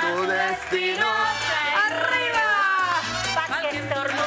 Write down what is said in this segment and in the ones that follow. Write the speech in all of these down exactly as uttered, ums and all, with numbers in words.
tu destino. ¡Arriba! Pa' que estornudas.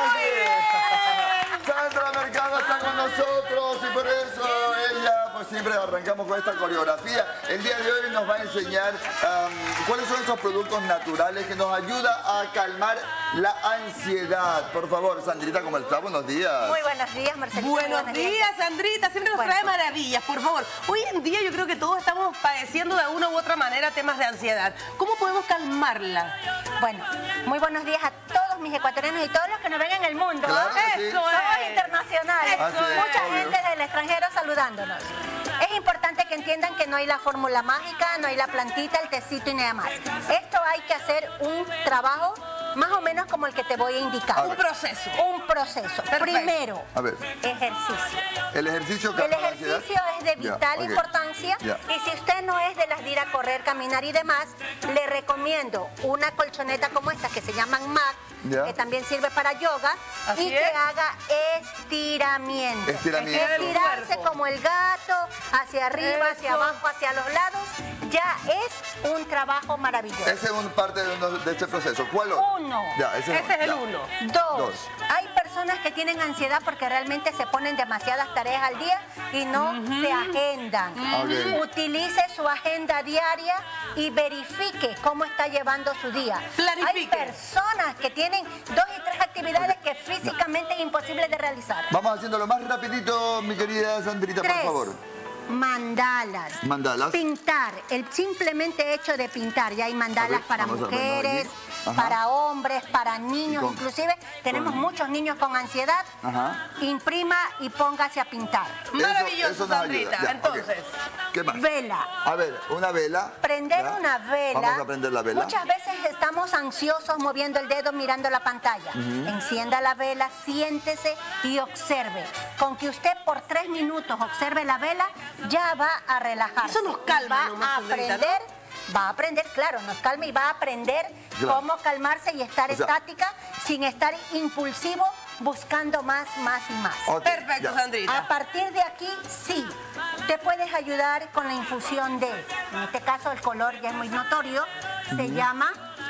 Sandra Mercado está con nosotros y por eso ella, pues siempre arrancamos con esta coreografía. El día de hoy nos va a enseñar um, cuáles son esos productos naturales que nos ayudan a calmar la ansiedad. Por favor, Sandrita, ¿cómo está? Buenos días. Muy buenos días, Marcelita. Buenos días, Sandrita. Siempre nos Bueno. trae maravillas, por favor. Hoy en día yo creo que todos estamos padeciendo de una u otra manera temas de ansiedad. ¿Cómo podemos calmarla? Bueno, muy buenos días a todos mis ecuatorianos y todos los que nos ven en el mundo. Claro ¿no? que sí. Eso Somos es. internacionales. Así es, Mucha obvio. gente del extranjero saludándonos. Es importante que entiendan que no hay la fórmula mágica, no hay la plantita, el tecito y nada más. Esto hay que hacer un trabajo más o menos como el que te voy a indicar. A Un ver. proceso. Un proceso. Primero, A ver, ejercicio. el ejercicio El calma la ansiedad. ejercicio es de Ya, vital ok. importancia Ya. y si usted no es de las de ir a correr, caminar y demás, le recomiendo una colchoneta como esta que se llaman mat, Ya. que también sirve para yoga Así y que es. haga estiramiento. Estiramiento. Estirarse Cuerpo. como el gato, hacia arriba, hacia Eso. abajo, hacia los lados, ya es un trabajo maravilloso. Esa es una parte de, uno- de este proceso. ¿Cuál otro? Uno. Ya, ese, Ese es el ya. uno. Dos, Dos. hay personas que tienen ansiedad porque realmente se ponen demasiadas tareas al día y no se agendan. Ok. Utilice su agenda diaria y verifique cómo está llevando su día. Planifique. Hay personas que tienen dos y tres actividades que físicamente es imposible de realizar. Vamos haciéndolo más rapidito, mi querida Sandrita, Tres, por favor. mandalas. Mandalas. Pintar, el simplemente hecho de pintar. Ya hay mandalas A ver, para vamos a verlo mujeres, aquí. Ajá. para hombres, para niños, Y con- inclusive tenemos con- muchos niños con ansiedad. Ajá. Imprima y póngase a pintar. Maravilloso, Eso- eso nos Sandrita. ayuda. Ya, Entonces, ok. ¿Qué más? Vela. A ver, una vela. Prender Ya. una vela. Vamos a prender la vela. Muchas veces estamos ansiosos moviendo el dedo mirando la pantalla. Encienda la vela, siéntese y observe. Con que usted por tres minutos observe la vela, ya va a relajarse. Eso nos calma Va nomás, a Sandrita, aprender, va a aprender, claro, nos calma y va a aprender Claro. cómo calmarse y estar O sea- estática sin estar impulsivo buscando más, más y más. Ok, perfecto, ya. Sandrita. A partir de aquí, sí, te puedes ayudar con la infusión de, en este caso el color ya es muy notorio, se llama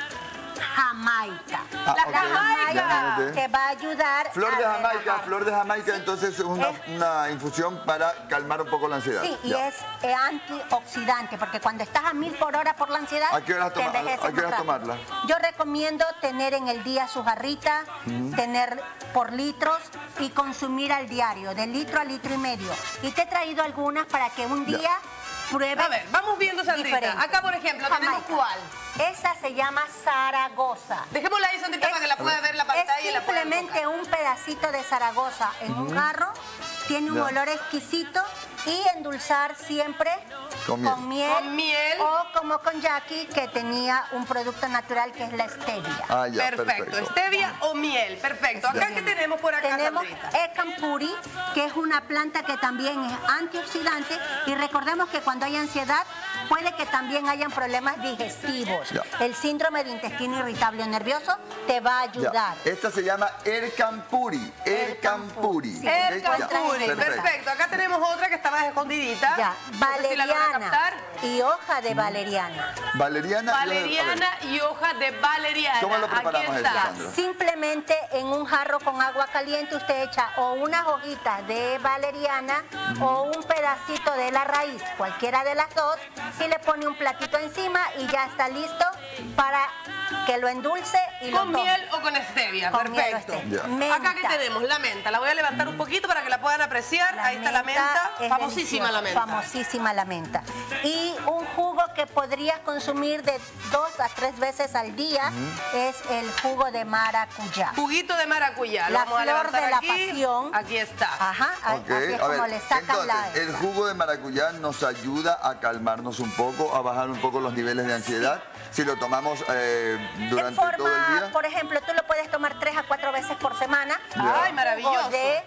Jamaica. Ah, la ok. Jamaica Ya, ok. te va a ayudar Flor a de Jamaica, relajar. flor de Jamaica, entonces es una, Es- una infusión para calmar un poco la ansiedad. Sí, y Ya. es eh, antioxidante, porque cuando estás a mil por hora por la ansiedad, ¿A qué horas te toma- envejeces a qué horas más rápido. tomarla? Yo recomiendo tener en el día su jarrita, tener por litros y consumir al diario, de litro a litro y medio. Y te he traído algunas para que un Ya. día pruebes. a ver, vamos viendo, Sandrita. diferente. Acá, por ejemplo, tenemos Jamaica. cuál. Esa se llama Zaragoza. Dejémosla ahí, Sandrita, para que la pueda ver la pantalla Es y la pueda simplemente tocar. un pedacito de Zaragoza en un jarro, tiene un Ya. olor exquisito y endulzar siempre Con miel. Con miel. o como con Jackie, que tenía un producto natural que es la stevia. Ah, ya, Perfecto. perfecto. Stevia o miel. Perfecto. Acá, ¿qué tenemos por acá, Tenemos Sandrita? Ekampuri, que es una planta que también es antioxidante y recordemos que cuando hay ansiedad puede que también hayan problemas digestivos. Ya. El síndrome de intestino irritable o nervioso te va a Ya. ayudar. Esta se llama Ercampuri. Ercampuri. Sí. El Ok, ya, campuri. perfecto. Perfecto. Acá tenemos otra que está más escondidita. Ya, No sé si la logran valeriana captar. y hoja de valeriana. Valeriana. y- a ver, Valeriana y hoja de valeriana. ¿Cómo lo preparamos Aquí eso, está. Sandra? Simplemente en un jarro con agua caliente usted echa o unas hojitas de valeriana o un pedacito de la raíz, cualquiera de las dos, y le pone un platito encima y ya está listo para que lo endulce y lo ¿Con tome. miel o con stevia? Con miel o Perfecto. stevia. Ya. Menta. Acá que tenemos la menta. La voy a levantar un poquito para que la puedan apreciar. Ahí está la menta. es Famosísima la deliciosa, menta. Famosísima la menta. Y un jugo que podrías consumir de dos a tres veces al día es el jugo de maracuyá. Juguito de maracuyá. Lo La vamos a flor levantar de la aquí. pasión. Aquí está. Ajá, a- Ok, así es a como ver, le sacan entonces, la... el jugo de maracuyá nos ayuda a calmarnos un poco, a bajar un poco los niveles de ansiedad. Si lo tomamos eh, En durante forma, todo el día. por ejemplo, tú lo puedes tomar tres a cuatro veces por semana. Ya. Ay, maravilloso. Jugo de-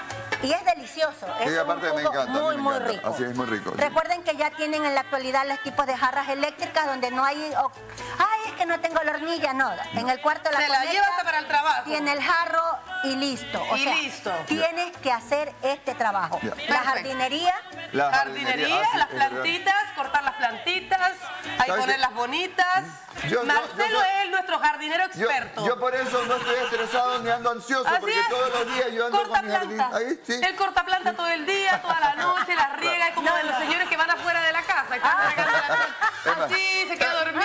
Y es delicioso. Es Sí, un aparte me jugo encanta, muy, me muy encanta. rico. Así es, muy rico, sí. Recuerden que ya tienen en la actualidad los tipos de jarras eléctricas donde no hay... o- Ay, es que no tengo la hornilla. No, en el cuarto la Se la conecta, lleva hasta para el trabajo. tiene el jarro y listo. O Y sea, listo. tienes que hacer este trabajo. Ya. La Perfecto. jardinería... La Jardinería, ah, sí, las es verdad. plantitas, cortar las plantitas, ahí ¿Sabes ponerlas qué? bonitas. Yo, Marcelo yo, yo, es nuestro jardinero experto. Yo, yo por eso no estoy estresado ni ando ansioso, Así porque es. todos los días yo ando Corta con mi jardín. planta. Ahí, sí. Él corta planta todo el día, toda la noche, la riega, y como de los señores que van afuera de la casa. Y están regando la planta. Así, se queda dormido.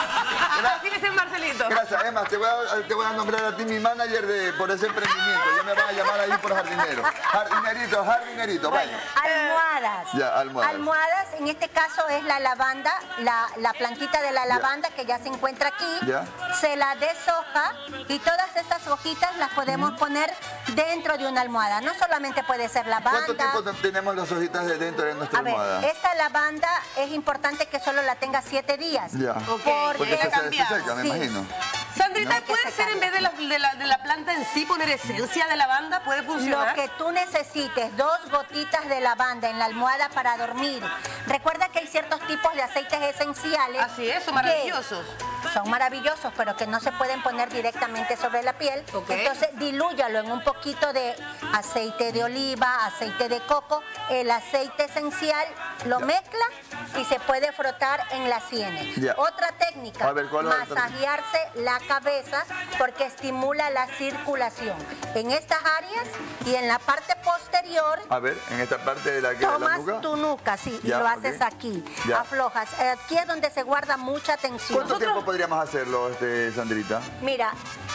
Así es el Marcelito. Gracias, Emma, te voy, a, te voy a nombrar a ti mi manager de, por ese emprendimiento. Ya me van a llamar ahí por jardinero. Jardinerito, jardinerito, vaya. Almohadas. Ya, almohadas. Almohadas, en este caso es la lavanda, la, la plantita de la lavanda que ya se encuentra aquí. Ya. Se la deshoja y todas estas hojitas las podemos poner dentro de una almohada. No solamente puede ser lavanda. ¿Cuánto tiempo tenemos las hojitas de dentro de nuestra A ver, almohada? esta lavanda es importante que solo la tenga siete días. Ya. Ok, Porque Porque se, se, se cambiado. seca, me Sí. imagino. Sandrita, No. ¿puede Que se ser en vez de la, de, la, de la planta en sí poner esencia de lavanda? ¿Puede Lo funcionar? que tú necesites, dos gotitas de lavanda en la almohada para dormir. Recuerda que hay ciertos tipos de aceites esenciales. Así es, son que maravillosos. Son maravillosos, pero que no se pueden poner directamente sobre la piel. Ok. Entonces, dilúyalo en un poquito de aceite de oliva, aceite de coco. El aceite esencial lo Ya. mezcla y se puede frotar en las sienes. Ya. Otra técnica, A ver, ¿cuál es la otra? masajearse la cabeza porque estimula la circulación. En estas áreas y en la parte posterior, A ver, en esta parte de la, que, de la tomas nuca. tu nuca, sí, Ya, y lo haces ok. aquí. Ya. Aflojas. Eh, Aquí es donde se guarda mucha tensión. ¿Cuánto tiempo podríamos hacerlo, este, Sandrita? Mira,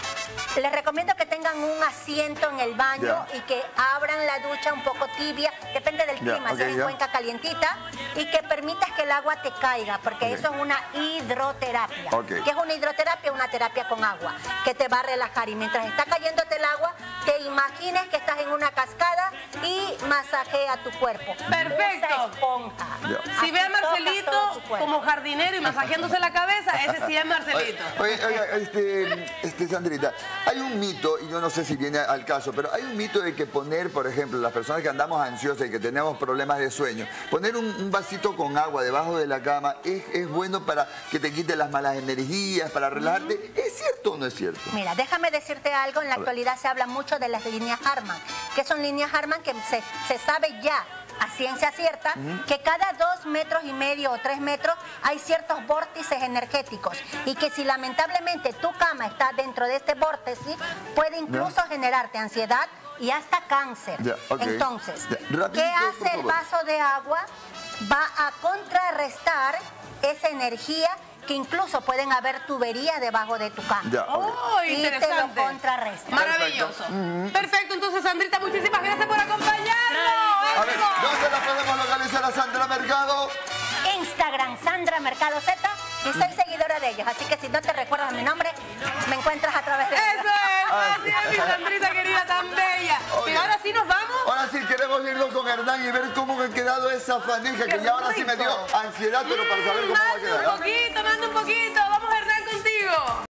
les recomiendo que tengan un asiento en el baño Ya. y que abran la ducha un poco tibia, depende del Ya, clima, ok, si es en ya. Cuenca calientita, y que permitas que el agua te caiga, porque Ok. eso es una hidroterapia. Ok. ¿Qué es una hidroterapia? Una terapia con agua, que te va a relajar. Y mientras está cayéndote el agua, te imagines que estás en una cascada y masajea tu cuerpo. Perfecto. Esa esponja. Ya. Si Así ve a tocas Marcelito todo su cuerpo. como jardinero y masajeándose la cabeza, ese sí es Marcelito. Oye, oye, este, este, Sandrita, hay un mito, y yo no sé si viene al caso, pero hay un mito de que poner, por ejemplo, las personas que andamos ansiosas y que tenemos problemas de sueño, poner un, un vasito con agua debajo de la cama es, es bueno para que te quite las malas energías, para relajarte. ¿Es cierto o no es cierto? Mira, déjame decirte algo, en la actualidad se habla mucho de las líneas Harman. ¿Qué son líneas Harman? Que se, se sabe ya a ciencia cierta que cada dos metros y medio o tres metros hay ciertos vórtices energéticos y que si lamentablemente tu cama está dentro de este vórtice, puede incluso generarte ansiedad y hasta cáncer. Ya, ok. Entonces, Ya, rapidito, ¿qué por hace el favor. vaso de agua? Va a contrarrestar esa energía que incluso pueden haber tuberías debajo de tu cama. Ya, ok. Oh, Y te lo interesante. contrarresta. Maravilloso. Perfecto, entonces Sandrita, muchísimas gracias por acompañarnos. A ver, ¿dónde la podemos localizar a Sandra Mercado? Instagram, Sandra Mercado Z, y soy seguidora de ellos. Así que si no te recuerdas mi nombre, me encuentras a través de Eso ellos. es, así es, mi Sandrita querida tan bella. Oye. Y ahora sí nos vamos. Ahora sí queremos irnos con Hernán y ver cómo ha quedado esa faneja, que Qué ya ahora sí me dio rico. ansiedad, pero para saber cómo va a Manda quedar. un ¿ah? poquito, manda un poquito. Vamos, Hernán, contigo.